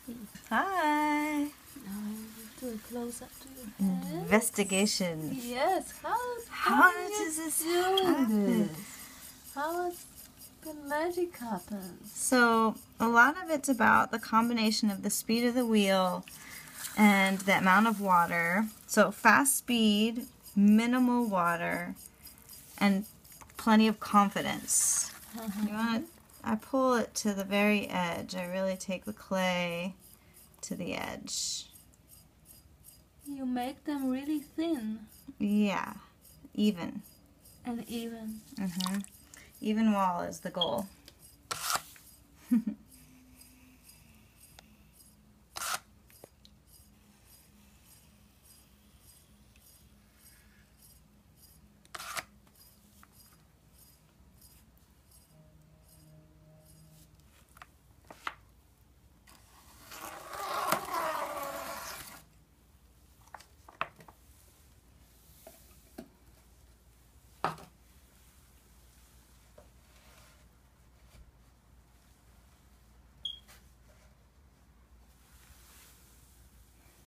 Hi. Do a close up to your head. Investigation. Yes. How does this happen? How does the magic happen? So a lot of it's about the combination of the speed of the wheel and the amount of water. So fast speed, minimal water, and plenty of confidence. You want to, I pull it to the very edge. I really take the clay to the edge. You make them really thin Yeah, even. and even. Even wall is the goal.